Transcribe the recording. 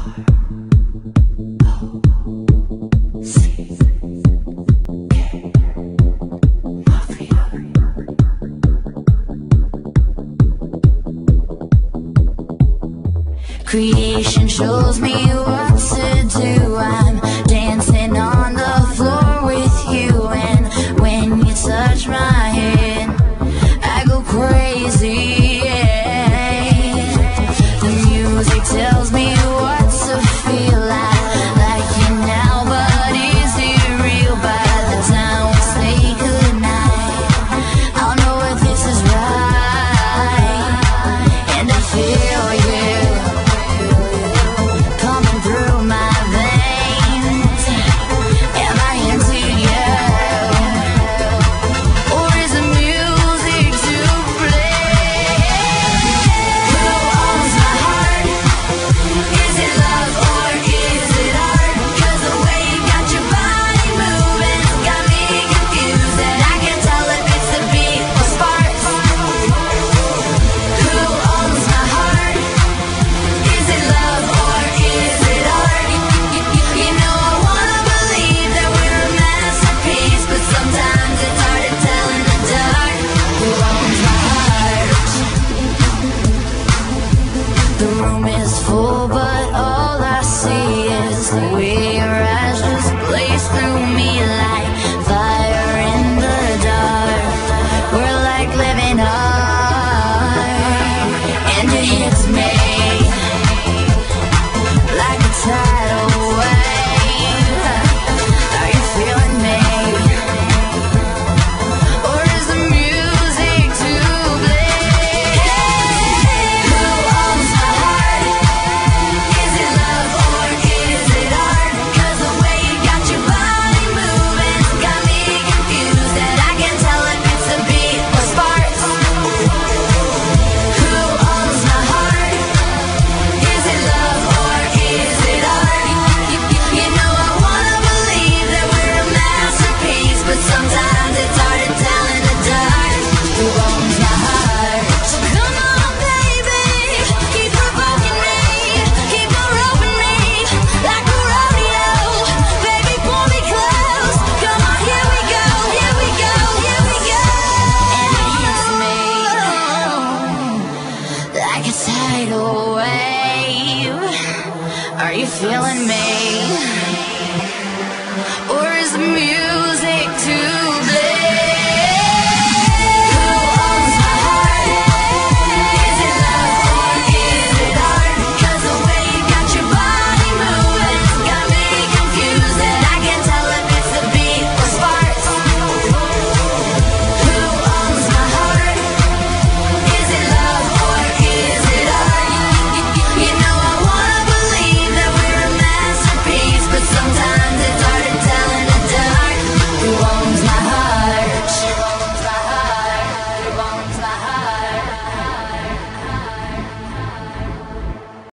Creation shows me what to do. I'm dancing on the floor with you, and when you touch my hand, I go crazy. Yeah. The music tells me what to feel like you now, but is it real? By the time we say goodnight, I'll know if this is right, and I feel you coming through my veins. Am I into you, or is the music to blame? Who owns my heart? Is it love or is it art? 'Cause the way you got your body moving got me confused, and I can't tell if it's the beat or sparks. Who owns my heart? Is it love or is it art? You know I wanna believe that we're a masterpiece, but sometimes it's hard to tell in the dark. Who owns my heart? The room is full, but all I see is the way your eyes just blaze through me like fire in the dark. We're like living art, and it hits me like a tidal wave. Are you feeling me, or is the music to blame? Who owns my heart? Is it love or is it art? 'Cause the way you got your body moving got me confused, and I can't tell if it's a beat or sparks. Who owns my heart? Is it love or is it art? You know I wanna believe that we're a masterpiece, but sometimes it's hard to tell in the dark. Who owns my heart? So come on, baby, keep provoking me, keep on roping me like a rodeo. Baby, pull me close. Come on, here we go, here we go, here we go. And it hits me like a tidal wave. Are you feeling me, or